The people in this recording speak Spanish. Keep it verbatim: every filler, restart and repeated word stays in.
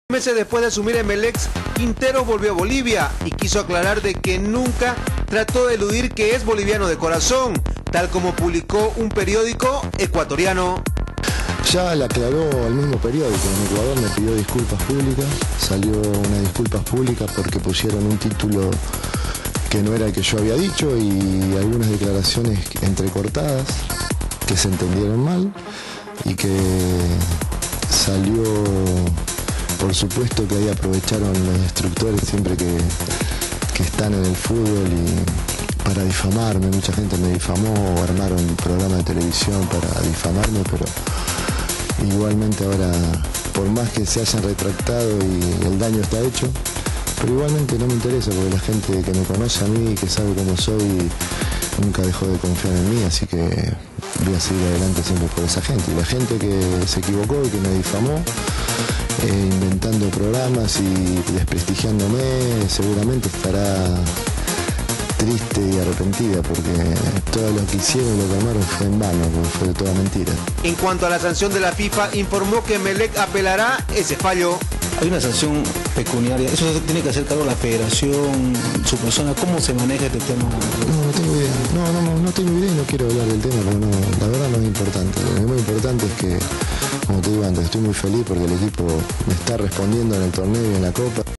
Meses después de asumir Emelec, Quintero volvió a Bolivia y quiso aclarar de que nunca trató de eludir que es boliviano de corazón, tal como publicó un periódico ecuatoriano. Ya le aclaró al mismo periódico, en Ecuador me pidió disculpas públicas, salió unas disculpas públicas porque pusieron un título que no era el que yo había dicho y algunas declaraciones entrecortadas que se entendieron mal y que salió, por supuesto que ahí aprovecharon los destructores siempre que, que están en el fútbol y para difamarme, mucha gente me difamó, armaron un programa de televisión para difamarme, pero igualmente ahora, por más que se hayan retractado y el daño está hecho, pero igualmente no me interesa porque la gente que me conoce a mí, que sabe cómo soy, nunca dejó de confiar en mí, así que voy a seguir adelante siempre por esa gente. Y la gente que se equivocó y que me difamó, eh, inventando programas y desprestigiándome, seguramente estará triste y arrepentida porque todo lo que hicieron y lo que armaron fue en vano, porque fue toda mentira. En cuanto a la sanción de la FIFA, informó que Emelec apelará ese fallo. Hay una sanción pecuniaria, eso tiene que hacer cargo la federación, su persona, ¿cómo se maneja este tema? No, no tengo idea, no, no, no, no tengo idea y no quiero hablar del tema porque no, la verdad no es importante. Lo muy importante es que, como te digo antes, estoy muy feliz porque el equipo me está respondiendo en el torneo y en la Copa.